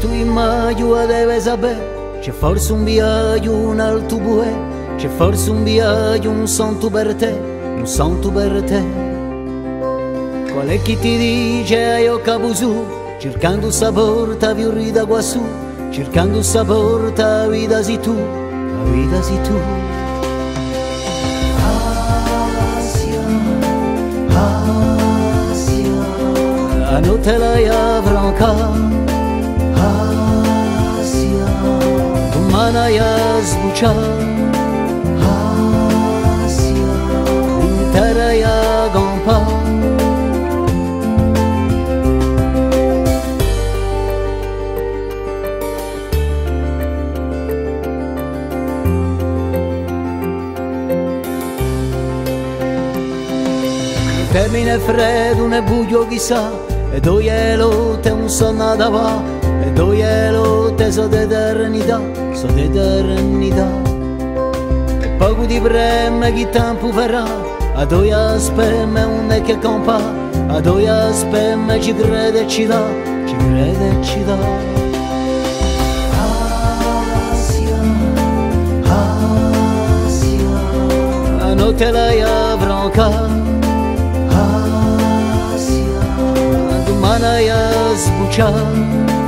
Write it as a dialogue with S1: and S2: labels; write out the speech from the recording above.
S1: tu immagino deve sapere, c'è forse un viaggio, un alto bue, c'è forse un viaggio, un santo per te, un santo per te. Qual è chi ti dice io capo su, cercando sa porta più rida qua su, cercando sa porta vita si tu, la vita si tu. La notte la franca, Asia, domani a sbucciare, Asia, l'intera a gompa. Termine freddo, ne buio chissà, e dove lotte un sonno da va, e dove lotte so d'eternità, so d'eternità. E poco di preme chi tempo farà, a dove aspetta un è che compa, a dove aspetta ci crede e ci dà, ci crede e ci dà. Asia, Asia, la notte la franca, domani a sbucciare.